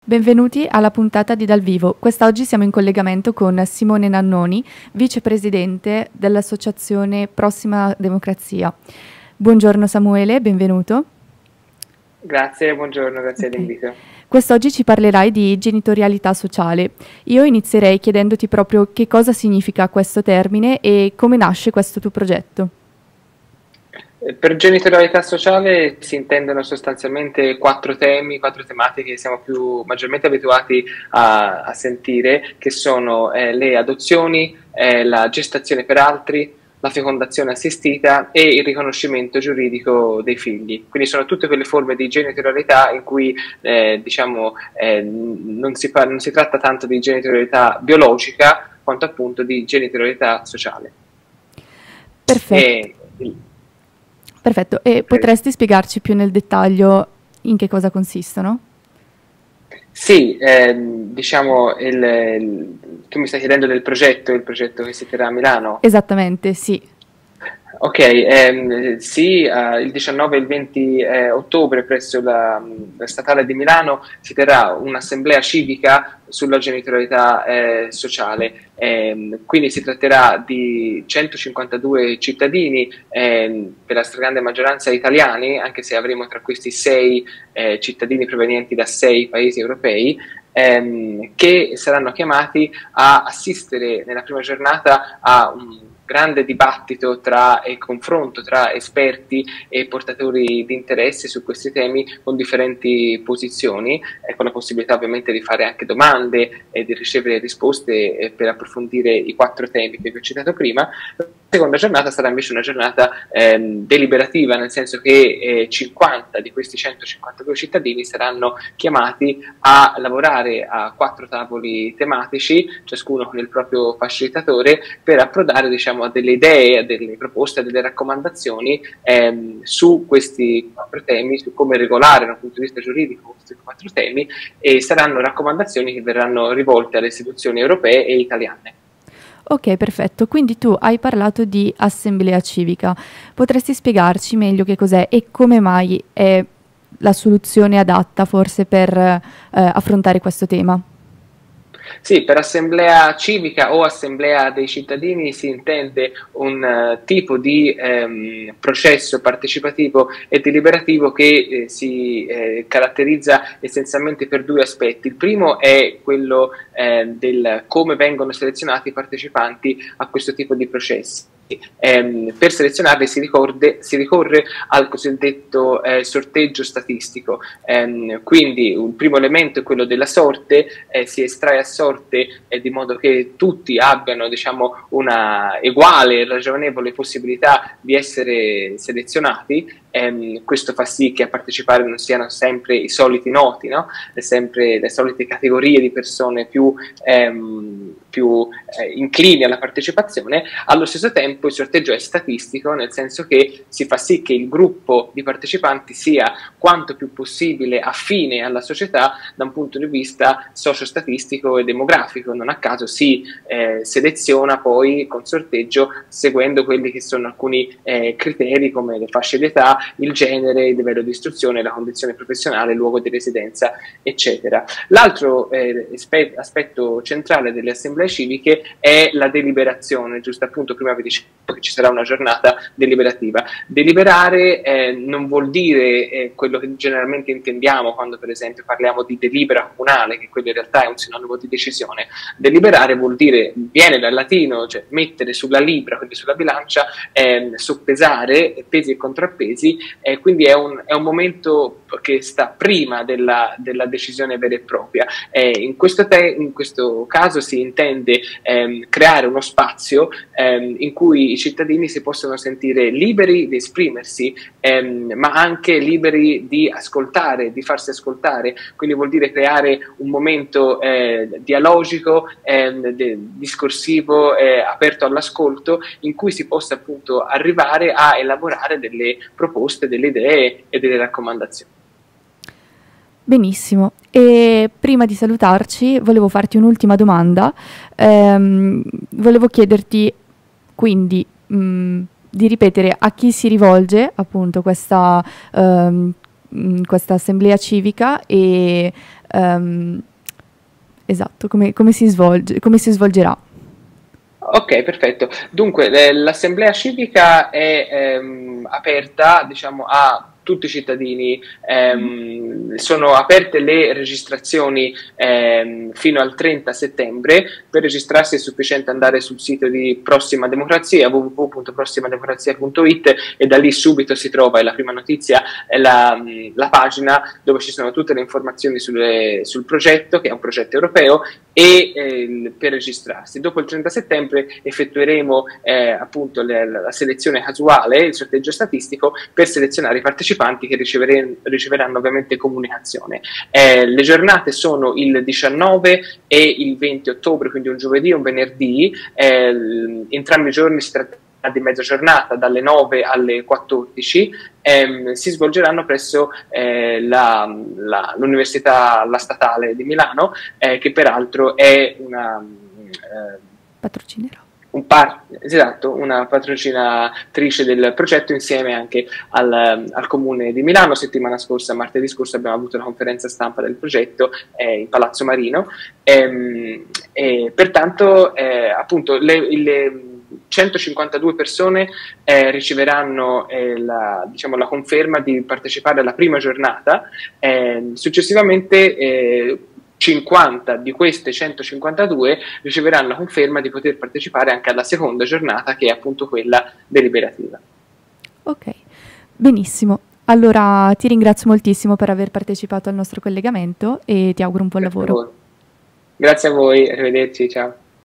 Benvenuti alla puntata di Dal Vivo. Quest'oggi siamo in collegamento con Simone Nannoni, vicepresidente dell'associazione Prossima Democrazia. Buongiorno Samuele, benvenuto. Grazie, buongiorno, grazie Ok. dell'invito. Quest'oggi ci parlerai di genitorialità sociale. Io inizierei chiedendoti proprio che cosa significa questo termine e come nasce questo tuo progetto. Per genitorialità sociale si intendono sostanzialmente quattro temi, quattro tematiche che siamo maggiormente abituati a sentire, che sono le adozioni, la gestazione per altri, la fecondazione assistita e il riconoscimento giuridico dei figli. Quindi sono tutte quelle forme di genitorialità in cui non si tratta tanto di genitorialità biologica quanto appunto di genitorialità sociale. Perfetto. E, Perfetto. E Prego. potresti spiegarci più nel dettaglio in che cosa consistono? Sì, tu mi stai chiedendo del progetto, il progetto che si terrà a Milano? Esattamente, sì. Ok, sì, il 19 e il 20 ottobre presso la Statale di Milano si terrà un'assemblea civica sulla genitorialità sociale. Quindi si tratterà di 152 cittadini, per la stragrande maggioranza italiani, anche se avremo tra questi 6 cittadini provenienti da 6 paesi europei, che saranno chiamati a assistere nella prima giornata a un grande dibattito e confronto tra esperti e portatori di interesse su questi temi con differenti posizioni, con la possibilità ovviamente di fare anche domande e di ricevere risposte per approfondire i 4 temi che vi ho citato prima. La seconda giornata sarà invece una giornata deliberativa, nel senso che 50 di questi 152 cittadini saranno chiamati a lavorare a 4 tavoli tematici, ciascuno con il proprio facilitatore, per approdare, diciamo, a delle idee, a delle proposte, a delle raccomandazioni su questi 4 temi, su come regolare dal punto di vista giuridico questi 4 temi, e saranno raccomandazioni che verranno rivolte alle istituzioni europee e italiane. Ok, perfetto. Quindi tu hai parlato di assemblea civica. Potresti spiegarci meglio che cos'è e come mai è la soluzione adatta forse per affrontare questo tema? Sì, per assemblea civica o assemblea dei cittadini si intende un tipo di processo partecipativo e deliberativo che si caratterizza essenzialmente per 2 aspetti. Il primo è quello del come vengono selezionati i partecipanti a questo tipo di processi. Per selezionarli si ricorre al cosiddetto sorteggio statistico, quindi un primo elemento è quello della sorte, si estrae a sorte di modo che tutti abbiano, diciamo, una uguale e ragionevole possibilità di essere selezionati. Questo fa sì che a partecipare non siano sempre i soliti noti, no? Sempre le solite categorie di persone più inclini alla partecipazione. Allo stesso tempo il sorteggio è statistico, nel senso che si fa sì che il gruppo di partecipanti sia quanto più possibile affine alla società da un punto di vista sociostatistico e demografico. Non a caso si seleziona poi con sorteggio seguendo quelli che sono alcuni criteri come le fasce d'età, il genere, il livello di istruzione, la condizione professionale, il luogo di residenza, eccetera. L'altro aspetto centrale delle assemblee civiche è la deliberazione. Giusto, appunto, prima vi dicevo che ci sarà una giornata deliberativa. Deliberare non vuol dire quello che generalmente intendiamo quando per esempio parliamo di delibera comunale, che quello in realtà è un sinonimo di decisione. Deliberare vuol dire, viene dal latino, cioè mettere sulla libra, quindi sulla bilancia, soppesare pesi e contrappesi, quindi è un momento che sta prima della decisione vera e propria. In questo caso si intende creare uno spazio in cui i cittadini si possono sentire liberi di esprimersi, ma anche liberi di ascoltare, di farsi ascoltare. Quindi vuol dire creare un momento dialogico, discorsivo, aperto all'ascolto, in cui si possa appunto arrivare a elaborare delle proposte, delle idee e delle raccomandazioni. Benissimo. E prima di salutarci volevo farti un'ultima domanda. Volevo chiederti quindi di ripetere a chi si rivolge appunto questa assemblea civica e esatto, come si svolgerà. Ok, perfetto. Dunque, l'assemblea civica è aperta, diciamo, a tutti i cittadini. Sono aperte le registrazioni fino al 30 settembre. Per registrarsi è sufficiente andare sul sito di Prossima Democrazia, www.prossimademocrazia.it, e da lì subito si trova, la prima notizia è la pagina dove ci sono tutte le informazioni sul progetto, che è un progetto europeo, e per registrarsi. Dopo il 30 settembre effettueremo appunto la selezione casuale, il sorteggio statistico, per selezionare i partecipanti che riceveranno ovviamente comunicazione. Le giornate sono il 19 e il 20 ottobre, quindi un giovedì e un venerdì. Entrambi i giorni si tratta di mezza giornata, dalle 9 alle 14. Si svolgeranno presso l'Università La Statale di Milano, che peraltro è patrocinerà. Esatto, una patrocinatrice del progetto, insieme anche al Comune di Milano. Settimana scorsa, martedì scorso, abbiamo avuto una conferenza stampa del progetto in Palazzo Marino, pertanto appunto le 152 persone riceveranno diciamo, la conferma di partecipare alla prima giornata. Successivamente 50 di queste 152 riceveranno la conferma di poter partecipare anche alla seconda giornata, che è appunto quella deliberativa. Ok, benissimo. Allora ti ringrazio moltissimo per aver partecipato al nostro collegamento e ti auguro un buon lavoro. Grazie a voi, arrivederci, ciao.